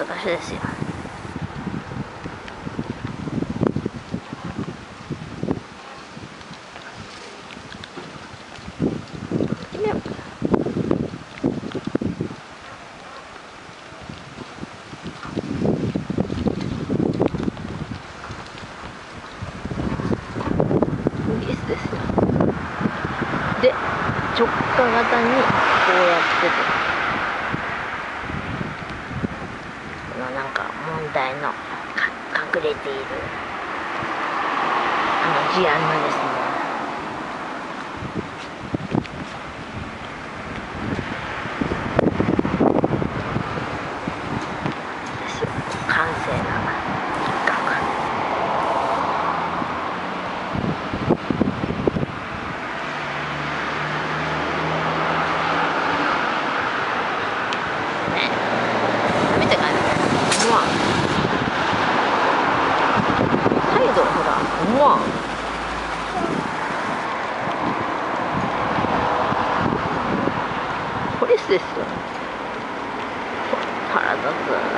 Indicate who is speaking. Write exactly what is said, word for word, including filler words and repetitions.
Speaker 1: 難しいですよ。で、直下型にこうやってて、このなんか問題の隠れているあの事案のですね、閑静な一角。態度ほら思わん。ポリスですよ。腹立つ。